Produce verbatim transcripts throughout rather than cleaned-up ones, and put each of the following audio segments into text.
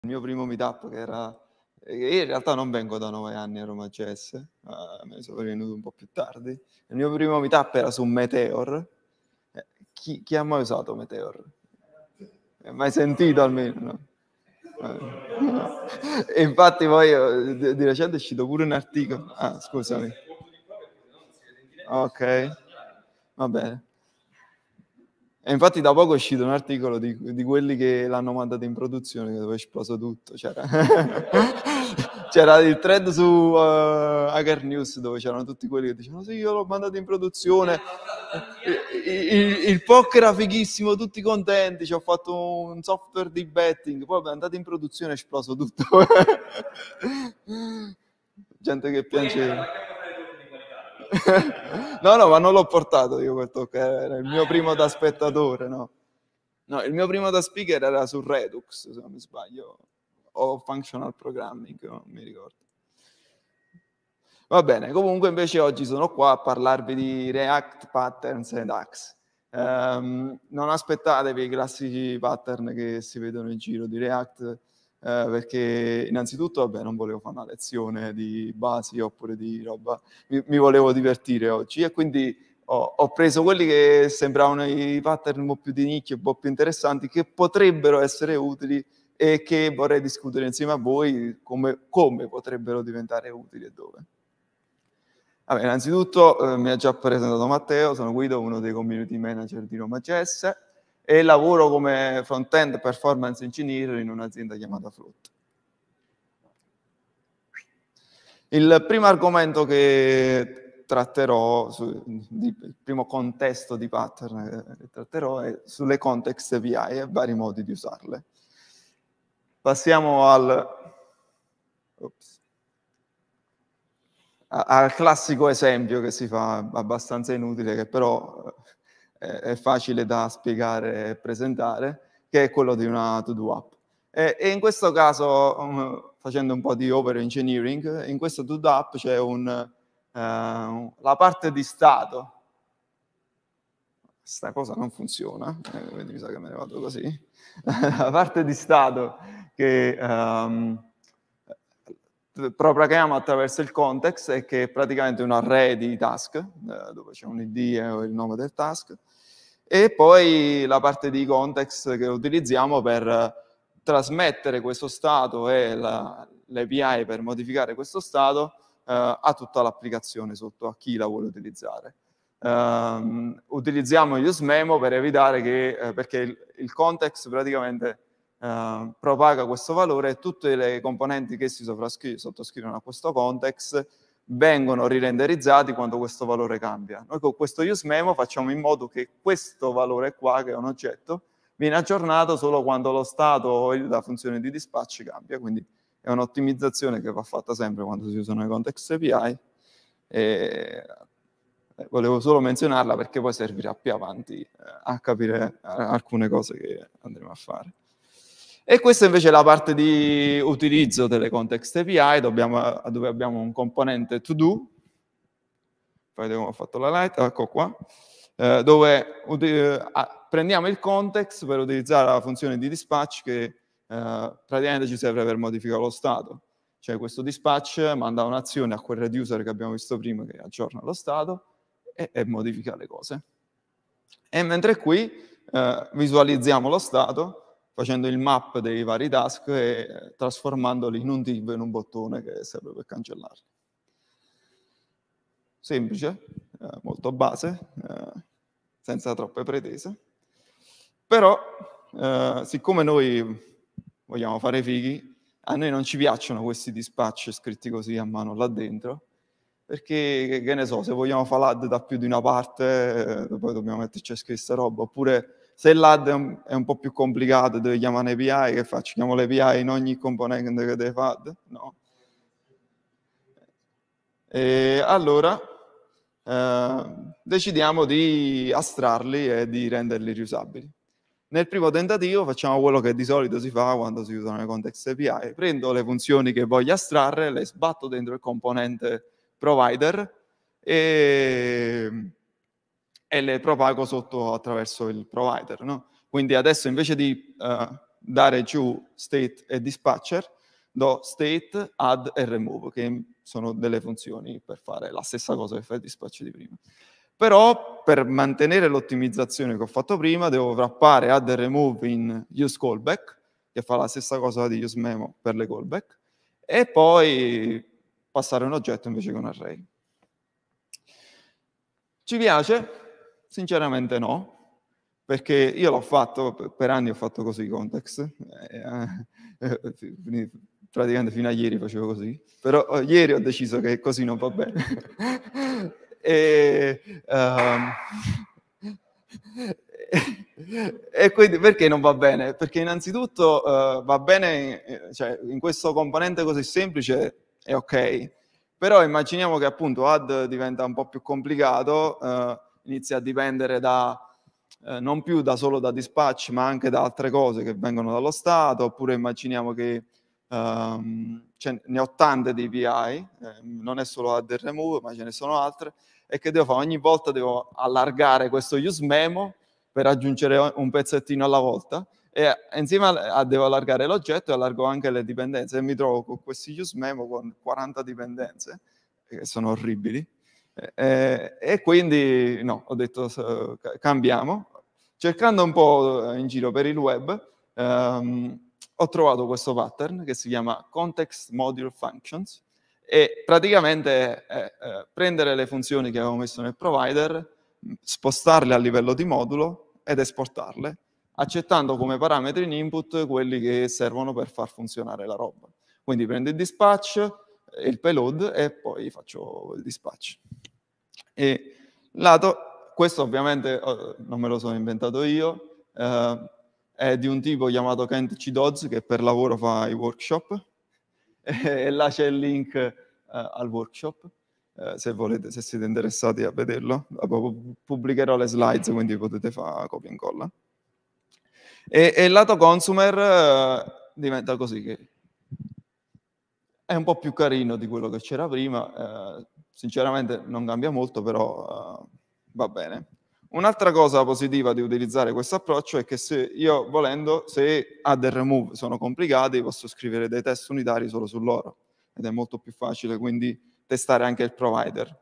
Il mio primo meetup che era io in realtà non vengo da nove anni a Roma Jazz, uh, me ne sono venuto un po' più tardi. Il mio primo meetup era su Meteor. Eh, chi, chi ha mai usato Meteor? Mai sentito almeno? No? Eh. E infatti poi di, di recente è uscito pure un articolo. Ah, scusami. Ok, va bene. E infatti da poco è uscito un articolo di, di quelli che l'hanno mandato in produzione, dove è esploso tutto. C'era, c'era il thread su uh, Hacker News dove c'erano tutti quelli che dicevano sì, io l'ho mandato in produzione, il, il, il P O C era fighissimo, tutti contenti, ci ho fatto un software di betting, poi è andato in produzione e è esploso tutto. Gente che piangeva. No, no, ma non l'ho portato io quel talk, era il mio primo da spettatore, no? No, il mio primo da speaker era su Redux, se non mi sbaglio, o Functional Programming, non mi ricordo. Va bene, comunque invece oggi sono qua a parlarvi di React, Patterns ed Axe. Um, non aspettatevi i classici pattern che si vedono in giro di React, eh, perché innanzitutto, vabbè, non volevo fare una lezione di basi oppure di roba, mi, mi volevo divertire oggi e quindi ho, ho preso quelli che sembravano i pattern un po' più di nicchia, un po' più interessanti, che potrebbero essere utili e che vorrei discutere insieme a voi come, come potrebbero diventare utili e dove. Vabbè, innanzitutto eh, mi ha già presentato Matteo, sono Guido, uno dei community manager di Roma Jazz e lavoro come front-end performance engineer in un'azienda chiamata Float. Il primo argomento che tratterò, su, di, il primo contesto di pattern che tratterò è sulle context A P I e vari modi di usarle. Passiamo al, ops, al classico esempio che si fa abbastanza inutile, che però è facile da spiegare e presentare, che è quello di una to-do app. E, e in questo caso, um, facendo un po' di over engineering, in questo to-do app c'è un, uh, la parte di stato. Questa cosa non funziona, eh, mi sa che me ne vado così. La parte di stato che um, propaghiamo attraverso il context è che è praticamente un array di task, eh, dove c'è un I D e il nome del task, e poi la parte di context che utilizziamo per trasmettere questo stato e l'A P I per modificare questo stato eh, a tutta l'applicazione sotto, a chi la vuole utilizzare. Um, utilizziamo useMemo per evitare che, eh, perché il, il context praticamente Uh, propaga questo valore e tutte le componenti che si sottoscrivono a questo context vengono rirenderizzati quando questo valore cambia. Noi con questo useMemo facciamo in modo che questo valore qua, che è un oggetto, viene aggiornato solo quando lo stato o la funzione di dispatch cambia, quindi è un'ottimizzazione che va fatta sempre quando si usano i context A P I e eh, volevo solo menzionarla perché poi servirà più avanti eh, a capire alcune cose che andremo a fare. E questa invece è la parte di utilizzo delle context A P I, dobbiamo, dove abbiamo un componente to do, poi ho fatto la light, ecco qua, eh, dove eh, prendiamo il context per utilizzare la funzione di dispatch che eh, praticamente ci serve per modificare lo stato. Cioè questo dispatch manda un'azione a quel reducer che abbiamo visto prima che aggiorna lo stato e, e modifica le cose. E mentre qui eh, visualizziamo lo stato facendo il map dei vari task e trasformandoli in un div, in un bottone che serve per cancellarli. Semplice, eh, molto base, eh, senza troppe pretese. Però, eh, siccome noi vogliamo fare fighi, a noi non ci piacciono questi dispatch scritti così a mano là dentro, perché, che ne so, se vogliamo fare l'A D da più di una parte, eh, poi dobbiamo metterci a scrivere questa roba, oppure se l'A D è un, è un po' più complicato, deve chiamare un A P I, che faccio? Chiamo l'A P I in ogni componente che deve fare? No. E allora eh, decidiamo di astrarli e di renderli riusabili. Nel primo tentativo facciamo quello che di solito si fa quando si usano le context A P I. Prendo le funzioni che voglio astrarre, le sbatto dentro il componente provider e, e le propago sotto attraverso il provider, no? Quindi adesso invece di uh, dare giù state e dispatcher, do state, add e remove, che sono delle funzioni per fare la stessa cosa che fa il dispatch di prima. Però per mantenere l'ottimizzazione che ho fatto prima devo wrappare add e remove in useCallback, che fa la stessa cosa di useMemo per le callback, e poi passare un oggetto invece che un array. Ci piace? Sinceramente no, perché io l'ho fatto, per anni ho fatto così context, eh, eh, praticamente fino a ieri facevo così, però oh, ieri ho deciso che così non va bene. e, um, e quindi perché non va bene? Perché innanzitutto uh, va bene, cioè in questo componente così semplice è ok, però immaginiamo che appunto add diventa un po' più complicato, uh, inizia a dipendere da eh, non più da solo da dispatch, ma anche da altre cose che vengono dallo Stato, oppure immaginiamo che um, ne ho tante di A P I, eh, non è solo add e remove, ma ce ne sono altre, e che devo fare? Ogni volta devo allargare questo useMemo per aggiungere un pezzettino alla volta, e insieme a, a devo allargare l'oggetto e allargo anche le dipendenze, e mi trovo con questi useMemo con quaranta dipendenze, che sono orribili. Eh, e quindi no, ho detto uh, cambiamo. Cercando un po' in giro per il web, um, ho trovato questo pattern che si chiama Context Module Functions, e praticamente è eh, prendere le funzioni che avevo messo nel provider, spostarle a livello di modulo ed esportarle, accettando come parametri in input quelli che servono per far funzionare la roba. Quindi prendo il dispatch, il payload, e poi faccio il dispatch. E lato, questo ovviamente oh, non me lo sono inventato io, eh, è di un tipo chiamato Kent C. Dodds, che per lavoro fa i workshop, e là c'è il link eh, al workshop, eh, se volete, se siete interessati a vederlo. Pubblicherò le slides, quindi potete fare copia e incolla. E, e il lato consumer eh, diventa così, che è un po' più carino di quello che c'era prima, eh, sinceramente non cambia molto, però eh, va bene. Un'altra cosa positiva di utilizzare questo approccio è che se io, volendo, se add e remove sono complicati, posso scrivere dei test unitari solo su loro, ed è molto più facile quindi testare anche il provider.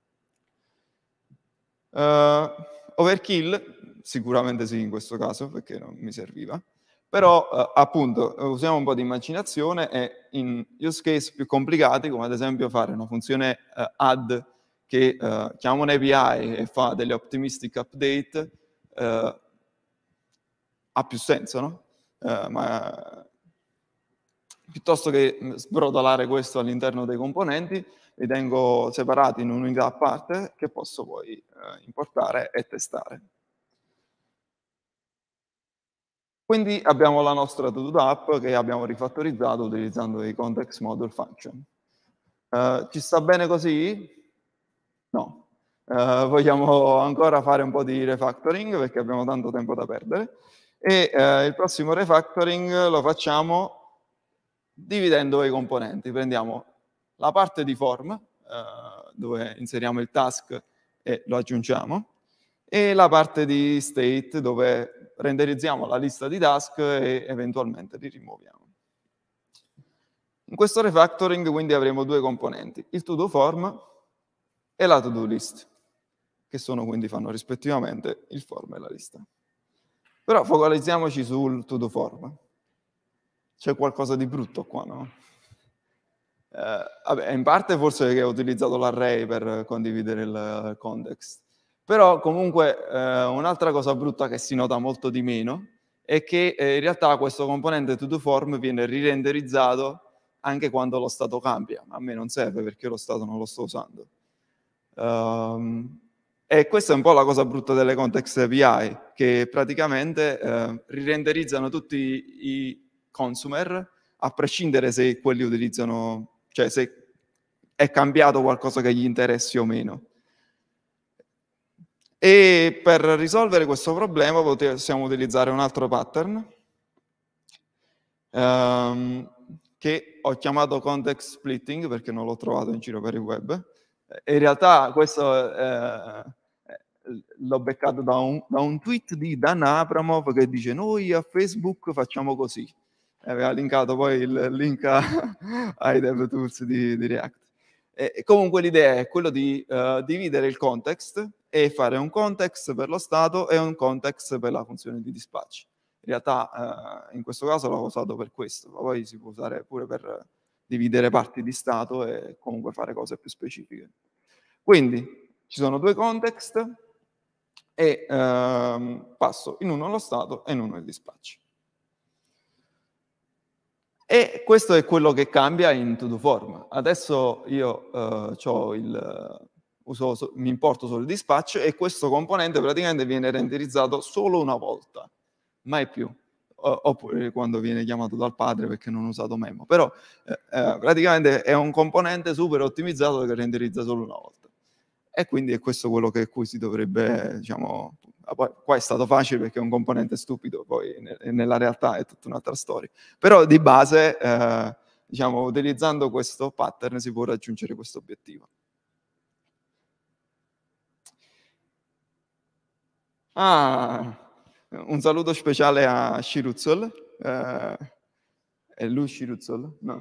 Uh, overkill? Sicuramente sì in questo caso, perché non mi serviva. Però eh, appunto usiamo un po' di immaginazione, e in use case più complicati, come ad esempio fare una funzione eh, add che eh, chiama un A P I e fa delle optimistic update, eh, ha più senso, no? Eh, ma piuttosto che sbrodolare questo all'interno dei componenti, li tengo separati in un'unità a parte che posso poi eh, importare e testare. Quindi abbiamo la nostra to-do app che abbiamo rifattorizzato utilizzando i context module function. Uh, ci sta bene così? No. Uh, vogliamo ancora fare un po' di refactoring perché abbiamo tanto tempo da perdere, e uh, il prossimo refactoring lo facciamo dividendo i componenti. Prendiamo la parte di form, uh, dove inseriamo il task e lo aggiungiamo, e la parte di state, dove renderizziamo la lista di task e eventualmente li rimuoviamo. In questo refactoring quindi avremo due componenti, il to-do form e la to-do list, che sono quindi fanno rispettivamente il form e la lista. Però focalizziamoci sul to-do form. C'è qualcosa di brutto qua, no? Eh, vabbè, in parte forse perché ho utilizzato l'array per condividere il context. Però comunque eh, un'altra cosa brutta che si nota molto di meno è che eh, in realtà questo componente toDoForm viene rirenderizzato anche quando lo stato cambia. A me non serve perché lo stato non lo sto usando. Um, e questa è un po' la cosa brutta delle context A P I, che praticamente eh, rirenderizzano tutti i consumer, a prescindere se quelli utilizzano, cioè se è cambiato qualcosa che gli interessi o meno. E per risolvere questo problema possiamo utilizzare un altro pattern um, che ho chiamato context splitting perché non l'ho trovato in giro per il web. In realtà questo eh, l'ho beccato da un, da un tweet di Dan Abramov che dice noi a Facebook facciamo così. E aveva linkato poi il link a, ai DevTools di, di React. E, e comunque l'idea è quello di uh, dividere il context e fare un context per lo stato e un context per la funzione di dispatch. In realtà uh, in questo caso l'ho usato per questo, ma poi si può usare pure per dividere parti di stato e comunque fare cose più specifiche. Quindi ci sono due context e ehm, passo in uno lo stato e in uno il dispatch. E questo è quello che cambia in ToDoForm. Adesso io eh, c'ho il, uso, mi importo solo il dispatch e questo componente praticamente viene renderizzato solo una volta, mai più. Oppure quando viene chiamato dal padre perché non ho usato memo. Però eh, eh, praticamente è un componente super ottimizzato che renderizza solo una volta. E quindi è questo quello che cui si dovrebbe, diciamo, poi, qua è stato facile perché è un componente stupido, poi ne, nella realtà è tutta un'altra storia. Però di base, eh, diciamo, utilizzando questo pattern si può raggiungere questo obiettivo. Ah, un saluto speciale a Shiruzol. Eh, è lui Shiruzol? No.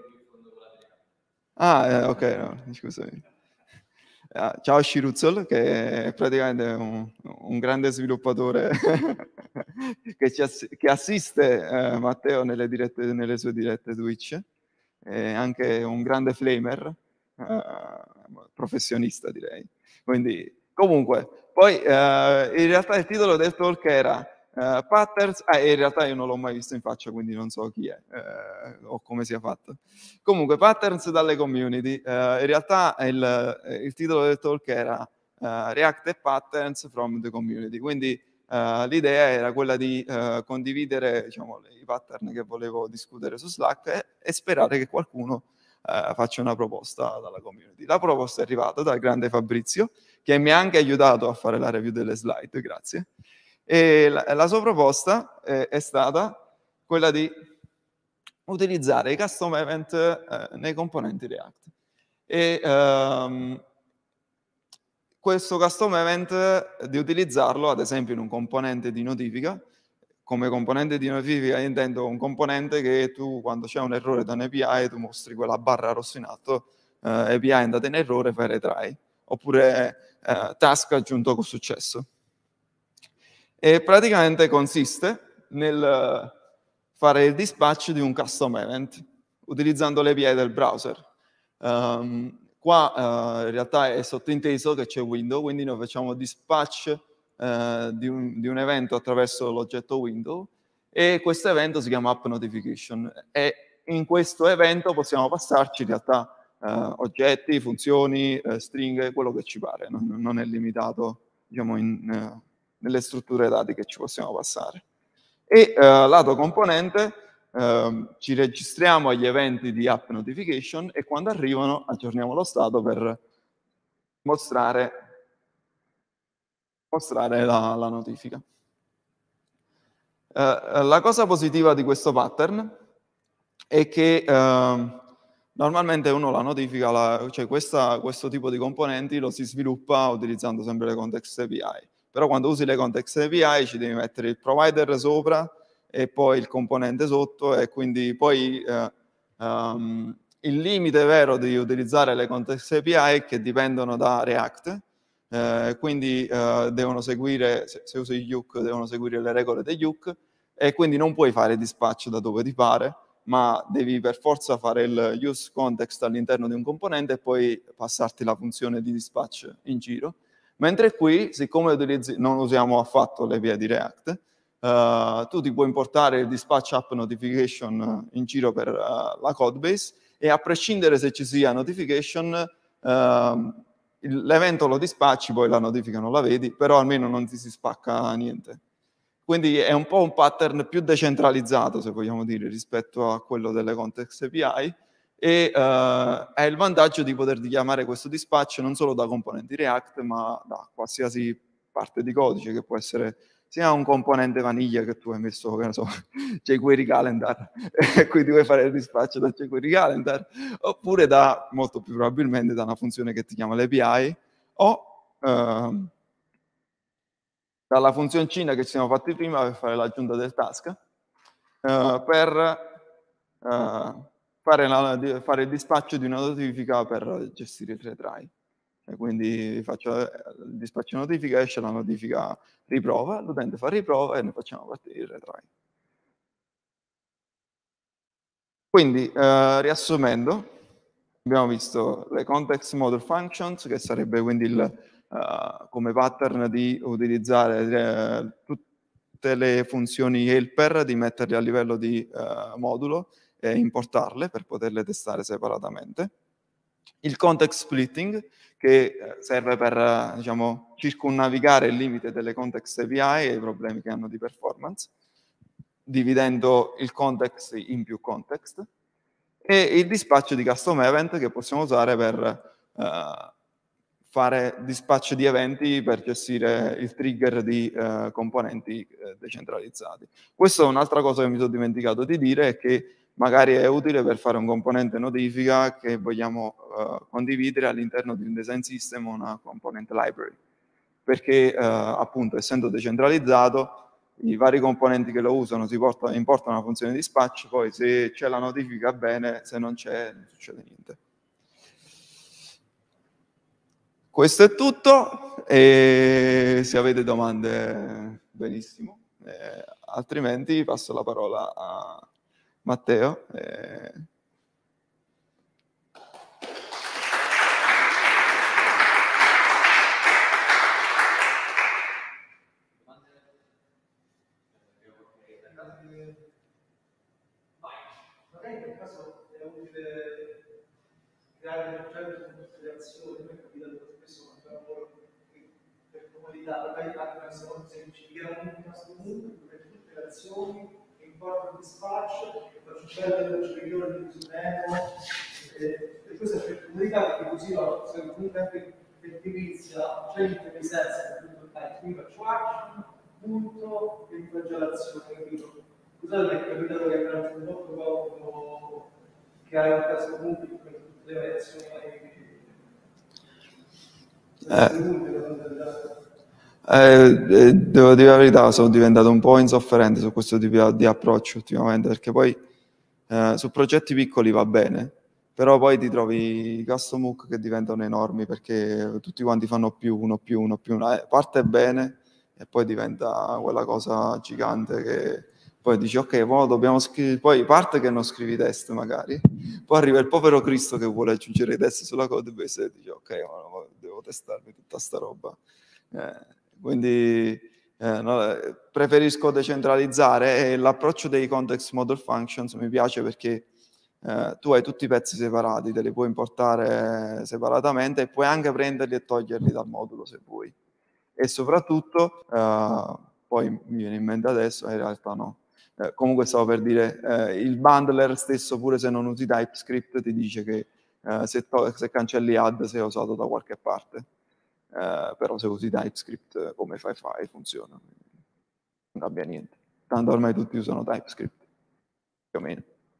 Ah, eh, ok, no, scusami. Ciao Shiruzol, che è praticamente un, un grande sviluppatore che, ci ass- che assiste eh, Matteo nelle, dirette, nelle sue dirette Twitch, è anche un grande flamer, eh, professionista direi. Quindi, comunque, poi eh, in realtà il titolo del talk era Uh, patterns, ah, in realtà io non l'ho mai visto in faccia, quindi non so chi è eh, o come sia fatto. Comunque, patterns dalle community. Uh, in realtà il, il titolo del talk era uh, React e Patterns from the community. Quindi uh, l'idea era quella di uh, condividere, diciamo, i pattern che volevo discutere su Slack e, e sperare che qualcuno uh, faccia una proposta dalla community. La proposta è arrivata dal grande Fabrizio, che mi ha anche aiutato a fare la review delle slide, grazie. E la, la sua proposta eh, è stata quella di utilizzare i custom event eh, nei componenti React. E um, questo custom event, di utilizzarlo ad esempio in un componente di notifica. Come componente di notifica intendo un componente che tu, quando c'è un errore da un A P I, tu mostri quella barra rossa in alto, eh, A P I è andata in errore, fai retry, oppure eh, task aggiunto con successo. E praticamente consiste nel fare il dispatch di un custom event utilizzando l'A P I del browser. Um, qua uh, in realtà è sottinteso che c'è window, quindi noi facciamo dispatch uh, di, un, di un evento attraverso l'oggetto window e questo evento si chiama app notification e in questo evento possiamo passarci in realtà uh, oggetti, funzioni, uh, stringhe, quello che ci pare, non, non è limitato, diciamo, in... Uh, nelle strutture dati che ci possiamo passare. E eh, lato componente eh, ci registriamo agli eventi di app notification e quando arrivano aggiorniamo lo stato per mostrare, mostrare la, la notifica. Eh, la cosa positiva di questo pattern è che eh, normalmente uno la notifica, la, cioè questa, questo tipo di componenti lo si sviluppa utilizzando sempre le context A P I. Però quando usi le context A P I ci devi mettere il provider sopra e poi il componente sotto e quindi poi eh, um, il limite vero di utilizzare le context A P I è che dipendono da React, eh, quindi eh, devono seguire, se, se usi gli hook, devono seguire le regole degli hook e quindi non puoi fare dispatch da dove ti pare, ma devi per forza fare il use context all'interno di un componente e poi passarti la funzione di dispatch in giro. Mentre qui, siccome utilizzi, non usiamo affatto le vie di React, uh, tu ti puoi importare il dispatch app notification in giro per uh, la codebase e a prescindere se ci sia notification, uh, l'evento lo dispatchi, poi la notifica non la vedi, però almeno non ti si spacca niente. Quindi è un po' un pattern più decentralizzato, se vogliamo dire, rispetto a quello delle context A P I, e uh, ha il vantaggio di poter chiamare questo dispatch non solo da componenti React, ma da qualsiasi parte di codice, che può essere sia un componente vaniglia che tu hai messo, che ne so, jQuery Calendar, e quindi vuoi fare il dispatch da jQuery Calendar, oppure da, molto più probabilmente, da una funzione che ti chiama l'A P I, o uh, dalla funzioncina che ci siamo fatti prima per fare l'aggiunta del task, uh, per uh, fare, la, fare il dispaccio di una notifica per gestire il retry. E quindi faccio il dispaccio notifica, esce la notifica riprova, l'utente fa riprova e noi facciamo partire il retry. Quindi, uh, riassumendo, abbiamo visto le context model functions, che sarebbe quindi il Uh, come pattern di utilizzare uh, tutte le funzioni helper, di metterle a livello di uh, modulo e importarle per poterle testare separatamente. Il context splitting, che uh, serve per uh, diciamo, circumnavigare il limite delle context A P I e i problemi che hanno di performance, dividendo il context in più context, e il dispaccio di custom event che possiamo usare per uh, fare dispaccio di eventi per gestire il trigger di uh, componenti uh, decentralizzati. Questa è un'altra cosa che mi sono dimenticato di dire, è che magari è utile per fare un componente notifica che vogliamo uh, condividere all'interno di un design system o una component library, perché uh, appunto essendo decentralizzato i vari componenti che lo usano si portano, importano una funzione di dispatch, poi se c'è la notifica bene, se non c'è non succede niente. Questo è tutto, e se avete domande benissimo, eh, altrimenti passo la parola a Matteo. Eh. Magari nel caso è utile creare un progetto di integrazione, mi è capitato spesso quando per comodità, magari se non semplifichiamo un tasto comunque, metto tutte le azioni, importo il dispatch, faccio perdere il richiamo di uso meno, e questo è per comodità, perché così se comunque anche effettivizza, c'è l'interlicenza, quindi faccio action, punto, e mi faccio l'azione, capito? Scusate, è capitato che abbiamo un po' provato che hai un tasto comunque per tutte le variazioni Eh, eh, devo dire la verità, sono diventato un po' insofferente su questo tipo di approccio ultimamente, perché poi eh, su progetti piccoli va bene, però poi ti trovi i custom hook che diventano enormi perché tutti quanti fanno più uno, più uno, più uno, eh, parte bene e poi diventa quella cosa gigante che poi dici ok, poi dobbiamo scrivere, poi parte che non scrivi test magari, poi arriva il povero Cristo che vuole aggiungere i test sulla code base e dici ok, ma devo testarmi tutta sta roba. Eh, quindi eh, no, preferisco decentralizzare, e l'approccio dei context model functions mi piace perché eh, tu hai tutti i pezzi separati, te li puoi importare separatamente e puoi anche prenderli e toglierli dal modulo se vuoi. E soprattutto, eh, poi mi viene in mente adesso, in realtà no, eh, comunque stavo per dire, eh, il bundler stesso, pure se non usi TypeScript, ti dice che eh, se, se cancelli add sei usato da qualche parte. Uh, però se usi TypeScript come fai fai funziona, non cambia niente, tanto ormai tutti usano TypeScript più o meno.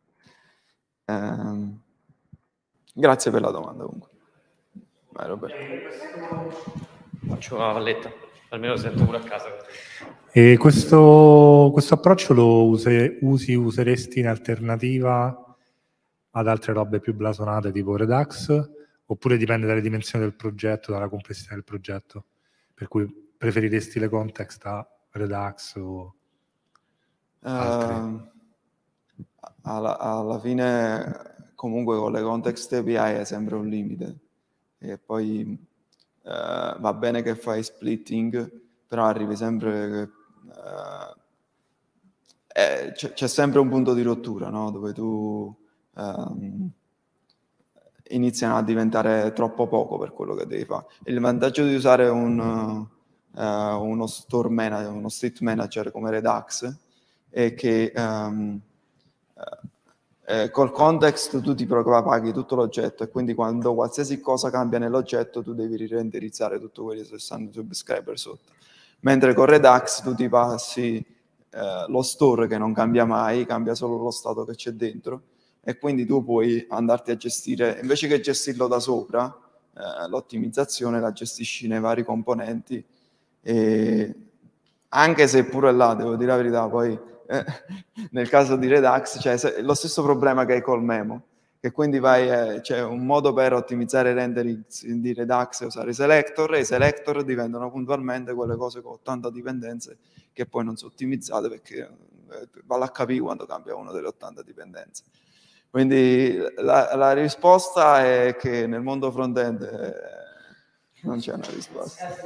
Um, grazie per la domanda comunque. Vai, Roberto. Faccio una valletta, almeno sento pure a casa. E questo, questo approccio lo use, usi, useresti in alternativa ad altre robe più blasonate tipo Redux? Oppure dipende dalle dimensioni del progetto, dalla complessità del progetto, per cui preferiresti le context a Redux o altri? Uh, alla, alla fine comunque con le context A P I è sempre un limite, e poi uh, va bene che fai splitting, però arrivi sempre che uh, eh, c'è sempre un punto di rottura, no? Dove tu um, iniziano a diventare troppo poco per quello che devi fare. Il vantaggio di usare un, uh, uno store manager, uno state manager come Redux è che um, eh, col context tu ti paghi tutto l'oggetto, e quindi quando qualsiasi cosa cambia nell'oggetto tu devi rirenderizzare tutto quello che stanno subscriber sotto. Mentre con Redux tu ti passi eh, lo store che non cambia mai, cambia solo lo stato che c'è dentro, e quindi tu puoi andarti a gestire, invece che gestirlo da sopra, eh, l'ottimizzazione la gestisci nei vari componenti, e anche se pure là, devo dire la verità, poi eh, nel caso di Redux c'è cioè, lo stesso problema che hai col Memo, che quindi vai, eh, c'è un modo per ottimizzare i rendering di Redux e usare i selector, e i selector diventano puntualmente quelle cose con ottanta dipendenze che poi non sono ottimizzate, perché eh, vale a capire quando cambia una delle ottanta dipendenze. Quindi la, la risposta è che nel mondo front-end eh, non c'è una risposta.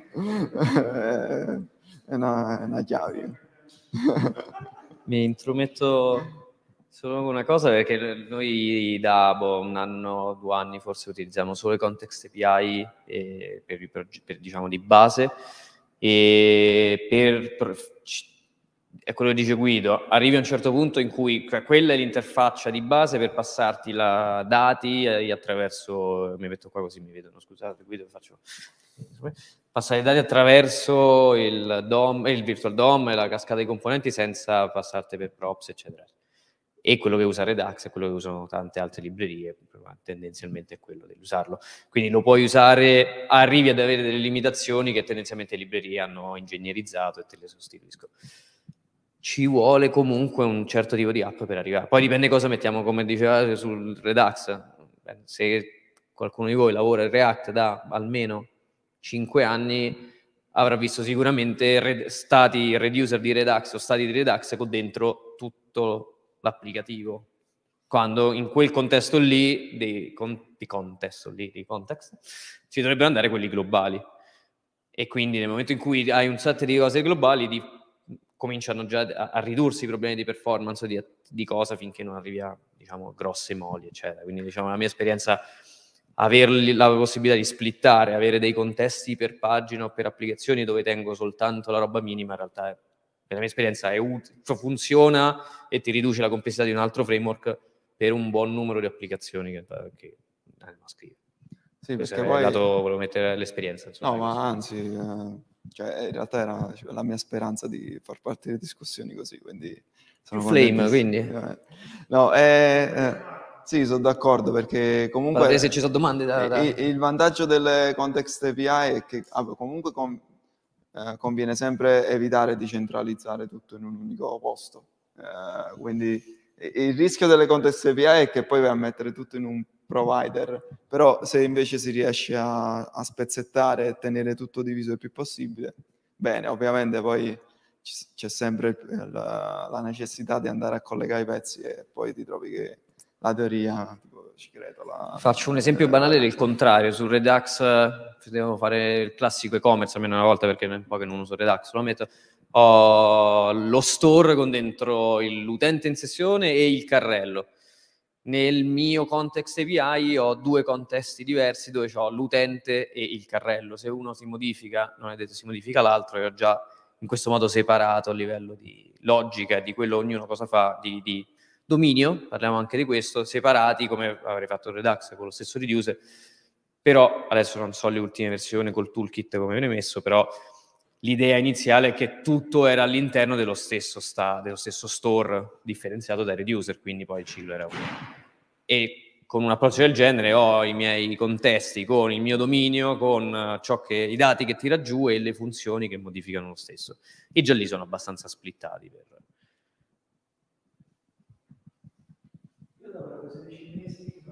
È una, è una chiave. Mi intrometto solo con una cosa, perché noi da boh, un anno, due anni forse utilizziamo solo i Context A P I eh, per, per, per, diciamo, di base, e per, per è quello che dice Guido, arrivi a un certo punto in cui quella è l'interfaccia di base per passarti la dati attraverso, mi metto qua così mi vedono, scusate Guido, faccio passare i dati attraverso il D O M, il virtual D O M e la cascata dei componenti senza passarti per props, eccetera. E quello che usa Redux è quello che usano tante altre librerie, tendenzialmente è quello di usarlo. Quindi lo puoi usare, arrivi ad avere delle limitazioni che tendenzialmente le librerie hanno ingegnerizzato e te le sostituiscono. Ci vuole comunque un certo tipo di app per arrivare. Poi dipende cosa mettiamo, come diceva sul Redux. Se qualcuno di voi lavora in React da almeno cinque anni, avrà visto sicuramente stati reducer di Redux o stati di Redux con dentro tutto l'applicativo, quando in quel contesto lì, di, con, di contesto lì, di context, ci dovrebbero andare quelli globali. E quindi nel momento in cui hai un set di cose globali, di, cominciano già a, a ridursi i problemi di performance di, di cosa finché non arrivi a, diciamo, grosse moli, eccetera. Quindi, diciamo, la mia esperienza, avere la possibilità di splittare, avere dei contesti per pagina o per applicazioni dove tengo soltanto la roba minima, in realtà è, per la mia esperienza è ut- funziona e ti riduce la complessità di un altro framework per un buon numero di applicazioni che, che andiamo a scrivere. Sì, perché perché poi... dato, volevo mettere l'esperienza. Insomma, no, ma anzi, eh, cioè, in realtà era cioè, la mia speranza di far partire discussioni così, quindi... sono Flame, quindi? No, eh, eh, sì, sono d'accordo, perché comunque... Guardate se ci sono domande da... da... Il, il vantaggio delle Context A P I è che ah, comunque con, eh, conviene sempre evitare di centralizzare tutto in un unico posto. Eh, quindi il rischio delle Context A P I è che poi vai a mettere tutto in un provider, però se invece si riesce a, a spezzettare e tenere tutto diviso il più possibile, bene, ovviamente poi c'è sempre la, la necessità di andare a collegare i pezzi e poi ti trovi che la teoria, tipo, ci credo, la, faccio un esempio eh, banale del contrario. Su Redux devo fare il classico e-commerce almeno una volta, perché è un po' che non uso Redux, lo metto, ho lo store con dentro l'utente in sessione e il carrello. Nel mio context A P I ho due contesti diversi dove ho l'utente e il carrello. Se uno si modifica, non è detto si modifica l'altro, e ho già in questo modo separato a livello di logica e di quello ognuno cosa fa, di, di dominio, parliamo anche di questo, separati come avrei fatto il Redux con lo stesso reducer. Però adesso non so le ultime versioni col toolkit come viene messo, però l'idea iniziale è che tutto era all'interno dello stesso, sta, dello stesso store differenziato dai reducer, quindi poi il ciclo era uno. E con un approccio del genere ho i miei contesti con il mio dominio, con ciò che, i dati che tira giù e le funzioni che modificano lo stesso. E già lì sono abbastanza splittati. Per... Io lavoro da sedici mesi.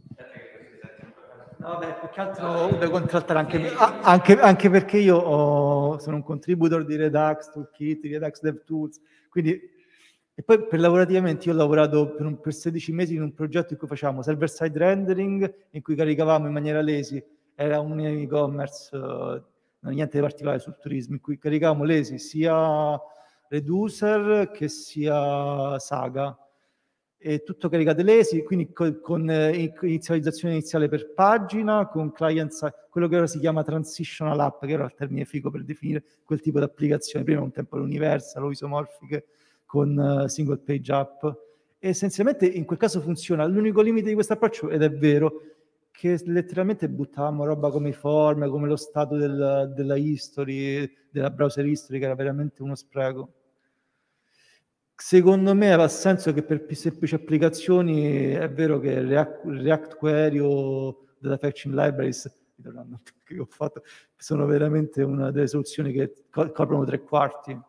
No, vabbè, più che altro da contrattare anche me, ah, anche, anche perché io ho, sono un contributor di Redux, Toolkit, di Redux DevTools, quindi... E poi per lavorativamente io ho lavorato per, un, per sedici mesi in un progetto in cui facevamo server-side rendering, in cui caricavamo in maniera lazy, era un e-commerce, uh, non niente di particolare sul turismo, in cui caricavamo lazy sia Reducer che sia Saga, e tutto caricato lazy, quindi con, con eh, inizializzazione iniziale per pagina, con client, quello che ora si chiama transitional app, che era il termine figo per definire quel tipo di applicazione, prima un tempo l'universal o isomorfiche, con uh, single page app, e essenzialmente in quel caso funziona. L'unico limite di questo approccio, ed è vero, che letteralmente buttavamo roba come i form, come lo stato del, della history, della browser history, che era veramente uno spreco. Secondo me ha senso che per più semplici applicazioni è vero che React, React Query o Data Fetching Libraries Speedrun che ho fatto, sono veramente una delle soluzioni che co- coprono tre quarti.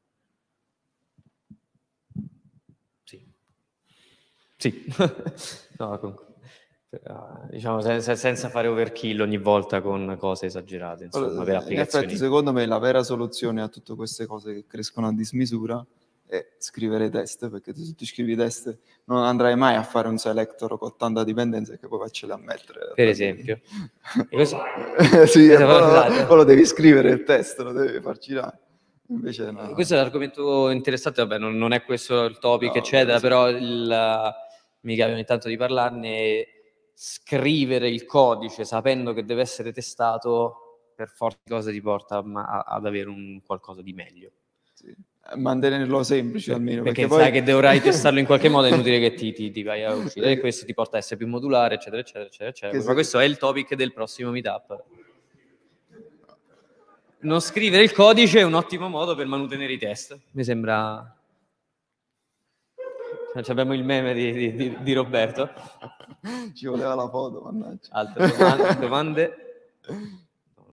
Sì. Sì. No, comunque, diciamo senza, senza fare overkill ogni volta con cose esagerate, insomma, Allora, per in applicazioni. effetti, secondo me, la vera soluzione a tutte queste cose che crescono a dismisura è scrivere test, perché se tu scrivi test non andrai mai a fare un selector con ottanta dipendenze che poi faccele a mettere. Per esempio. E questo... sì, questo poi, esatto. poi lo devi scrivere il test, lo devi farci là. Invece no. Questo è l'argomento interessante, vabbè, non, non è questo il topic, No, eccetera, sì. però il, mi capita ogni tanto di parlarne, scrivere il codice sapendo che deve essere testato, per forza di cose ti porta a, ad avere un qualcosa di meglio. Sì. Mantenerlo semplice almeno. Perché, Perché sai poi... che dovrai testarlo in qualche modo, è inutile che ti, ti, ti vai a uccidere, e questo ti porta a essere più modulare, eccetera, eccetera, eccetera, eccetera. Ma questo è il topic del prossimo meetup. Non scrivere il codice è un ottimo modo per mantenere i test. Mi sembra... Abbiamo il meme di, di, di Roberto. Ci voleva la foto, mannaggia. Altre domande? domande?